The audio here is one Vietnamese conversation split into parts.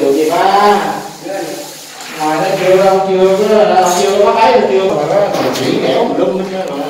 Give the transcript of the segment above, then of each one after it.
được gì ba ngoài nó chưa đâu chưa bắt ấy chưa mà nó còn chỉ nẻo mà lum hết mà.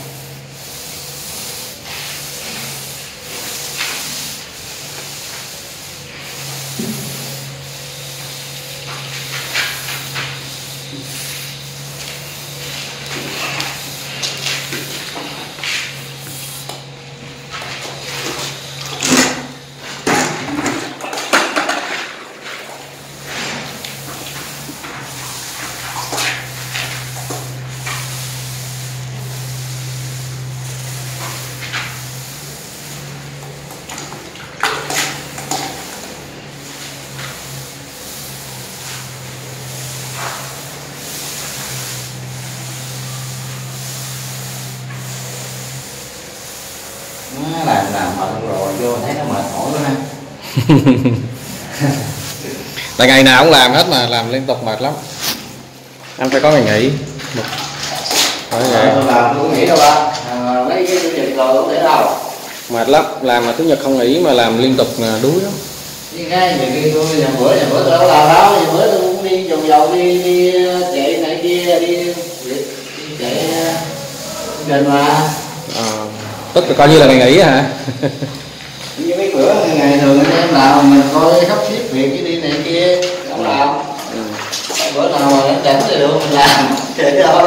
Làm mệt rồi vô thấy nó mệt mỏi quá ha. Tại ngày nào cũng làm hết mà làm liên tục mệt lắm. Anh phải có ngày nghỉ. Tôi làm tôi nghỉ đâu ba. Mấy cái chủ nhật rồi không để đâu. Mệt lắm, làm mà thứ nhật không nghỉ mà làm liên tục đuối lắm. Như cái nhiều khi tôi nhà bữa tôi đâu làm đâu, nhà bữa tôi cũng đi vòng vòng đi chạy này kia đi chạy trên mà. Tức là coi như là ngày nghỉ hả? Như mấy bữa ngày thường anh em làm mình coi sắp xếp việc cái đi này kia không làm. Bữa nào mà nó chẳng thì được mình làm vậy thôi.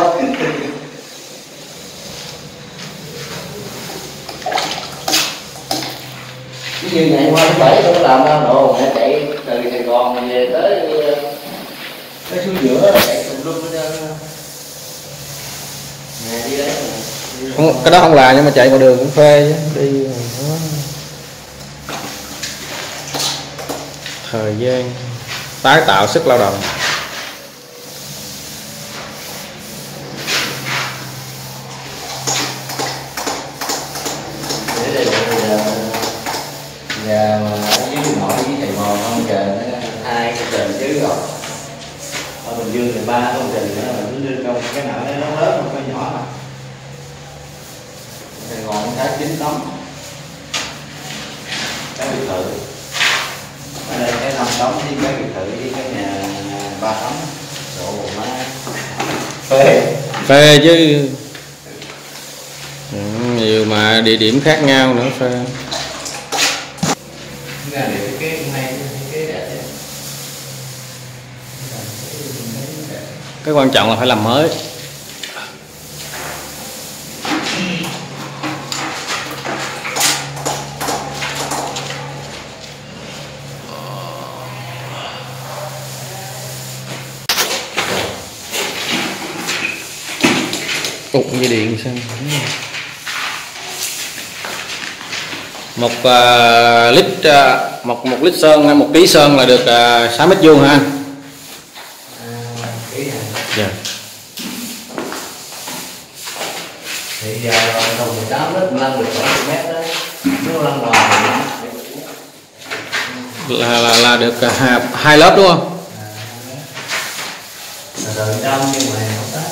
Cái gì ngày qua thứ bảy tôi làm đâu đồ mẹ chạy từ Sài Gòn về tới xuống giữa chạy tùm lum hết trơn. Nè đi đấy. Không, cái đó không là nhưng mà chạy ngoài đường cũng phê chứ đi đó. Thời gian tái tạo sức lao động. Nhà mà ở dưới nội với thầy mò không trời nó 2 công trình chứ rồi. Ở Bình Dương thì 3 công trình nữa mà cứ đưa công cái nào nó lớn không có nhỏ mà. Sài Gòn khá 9 tấm cái biệt thự, ở đây cái 5 tấm với cái biệt thự với cái nhà 3 tấm, độ má Phê chứ nhiều mà địa điểm khác nhau nữa phê. Cái quan trọng là phải làm mới. Cục dây điện sao? Một lít một lít sơn hay 1 ký sơn là được 6 mét vuông hả anh? Dạ. Thì giờ đồng 18 lít 15 được 7 mét đấy. Nếu lăn ngoài là được 2 lớp đúng không? Rồi trăm nhưng mà không tới.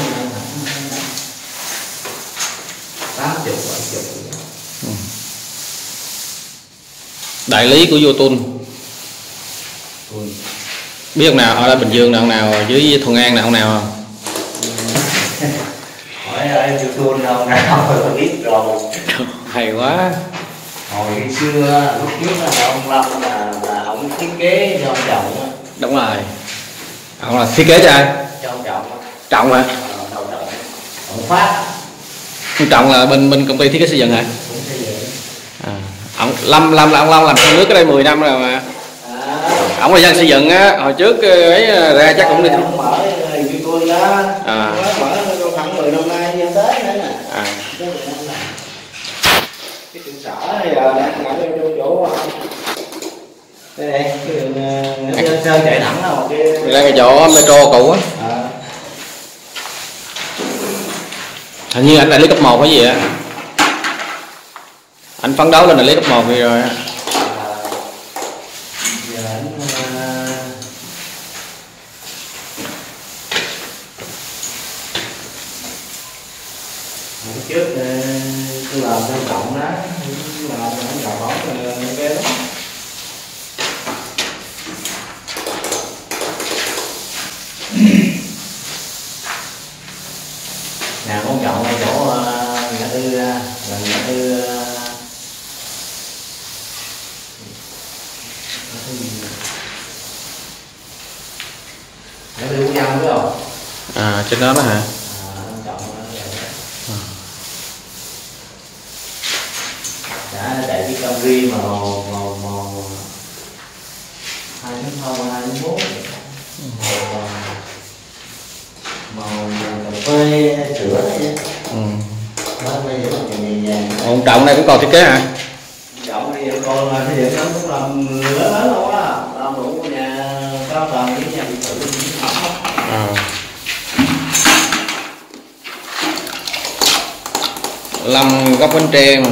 80 70. Đại lý của Vô biết ông nào ở đây Bình Dương nào, ông nào dưới Thuận An nào, ông nào không? Hỏi ở Vô đâu nào tôi biết rồi. Hay quá. Hồi xưa lúc trước là ông Lâm là ông thiết kế cho ông Trọng. Đúng rồi. Ông là thiết kế cho ai? Cho ông Trọng. Trọng hả? Ông Phát. Ông Trọng là bên công ty thiết kế xây dựng hả? Ông Lâm là ông Long làm trong nước ở đây 10 năm rồi mà. Ông là dân xây dựng á, hồi trước ấy ra chắc cũng đi. Ông mở như tôi đó. Mở khoảng 10 năm nay như tới nữa nè. Cái trụ sở giờ đang ở trong chỗ đây này, cái đường Sơn chạy thẳng ra một cái đây cái chỗ metro cũ á. Hình như anh đại lý cấp 1 hay gì á. Anh phấn đấu lên đại lý cấp 1 đi rồi á. Giờ anh trước tôi làm theo Trọng đó, làm đào bóng cái đó. Nhà con trọng ở chỗ ngã tư gần ngã tư ngã tư Quốc Dân đúng không? À trên đó đó hả? Con trọng đã chạy cái Camry mà màu 2.0 2.4 màu cà phê sữa đấy. Đó bây giờ vàng. Ông Trọng này cũng còn thiết kế hả? Trọng thì còn là thì nó cũng làm lớn luôn á, làm đủ nhà cao tầng với nhà biệt thự. Lâm góc bánh tre mà.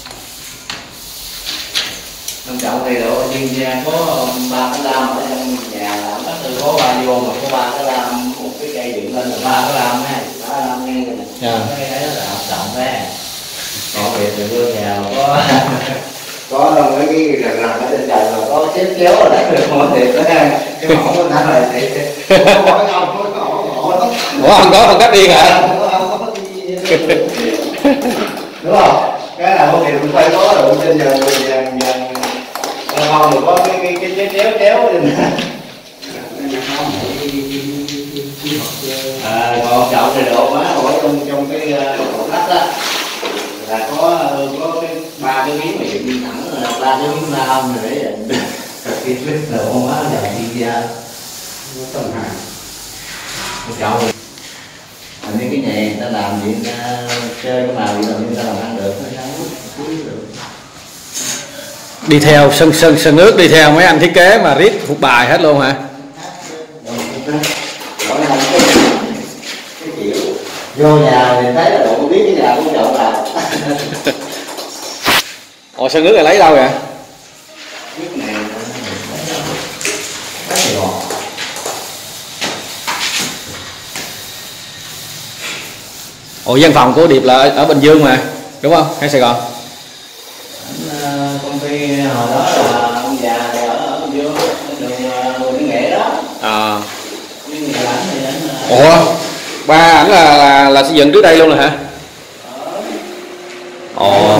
Ông Trọng thì độ chuyên gia có 3 cái lam ở trong nhà làm các từ có 3 vô mà có 3 cái lam, một cái cây dựng lên là 3 cái lam ha, 3 cái lam ngang này. Cái đấy là ông Trọng đấy. Còn việc thì vô nhà có đâu cái rằng ở trên trời mà có xếp kéo ở đấy được mọi thiệt đó ha, chứ không có nói là thiệt hỏi không Không cắt đi hả? Đúng không? Cái nào không thì cũng phải có đủ trên giờ vàng không thì có cái kéo lên. Còn Trọng thì độ má hỏi trong cái cổ lách á là có cái 3 cái miếng mà dựng thẳng, 3 cái miếng lam rồi để cái clip là con má giờ đi ra nó tầm hàng. Trọng hình như cái nhà người ta làm gì người ta chơi cái màu gì là người ta làm ăn được, được. Đi theo sân nước, đi theo mấy anh thiết kế mà riết thuộc bài hết luôn hả? Cái kiểu vô nhà thì thấy là đủ biết cái nhà của Trọng làm. Ồ sân nước là lấy đâu vậy? Nước này rất là ngọt. Ồ văn phòng của Điệp là ở Bình Dương mà đúng không? Hay Sài Gòn? Công ty hồi đó là ông già thì ở Bình Dương, đường Nguyễn Nghệ đó. Ủa ba ảnh là xây dựng trước đây luôn rồi hả? Ồ.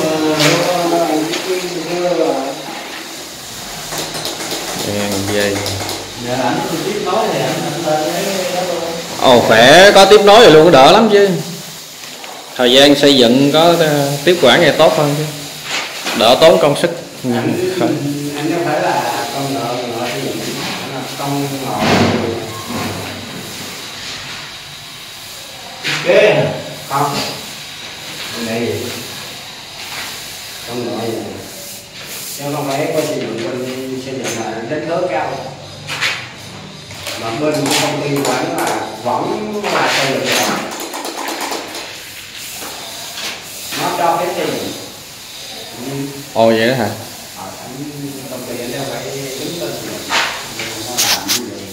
Ồ khỏe, có tiếp nối rồi luôn, đỡ lắm chứ. Thời gian xây dựng có tiếp quản này tốt hơn chứ, đỡ tốn công sức. Anh có phải là con nợ xây dựng, con ngọ kế không? Đây gì? Con nợ gì? Chứ không phải có xây dựng là đến lớn cao. Mà bên công ty vẫn là xây dựng rồi. Nó cho phép xây dựng. Ồ vậy đó hả? Công ty nó phải đứng tên nó làm như vậy.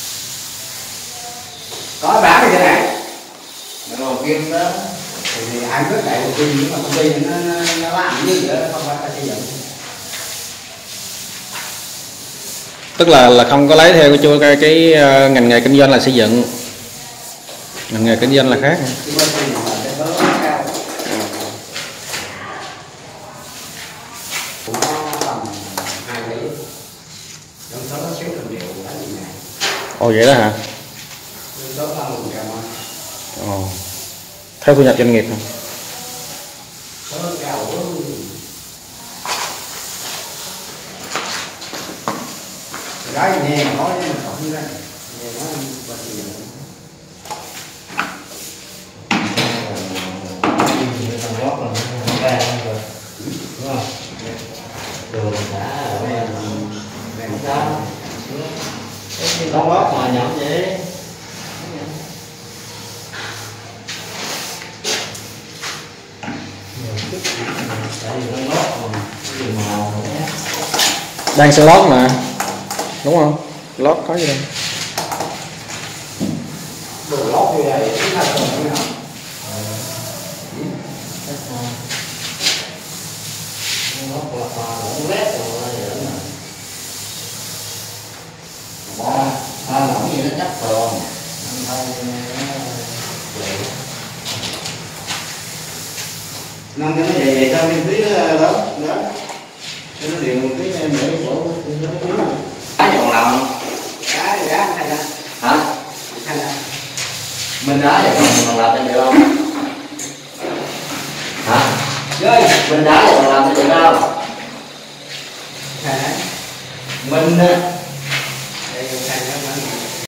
Có bán cái này. Rồi kim đó thì ai biết đại đầu tiên, nhưng mà công ty nó làm như vậy đó, không phải xây dựng. Tức là không có lấy theo cái ngành nghề kinh doanh là xây dựng, ngành nghề kinh doanh là khác. Ồ vậy đó hả? Ồ. Theo thu nhập doanh nghiệp hả? Cái nghe nói với mình không ra. Nghe nói bao nhiêu. Gót là nó ra rồi. Đúng không? Đường đã ở đây đó. Cái con gót mà nhậm vậy. Đang sơn lót mà đúng không? Lót có gì đâu. Đồ lót như vậy chúng ta cần phải học. Lót là lỏng rét rồi lỏng gì nó chắc rồi. năm cái nó về cho bên phía đó đó cho nó điều cái để chỗ cá còn làm không? Cá hay là hả? Hay là mình đá vậy còn làm cho được không? Hả? Chơi mình đá vậy còn làm cho được không? Mình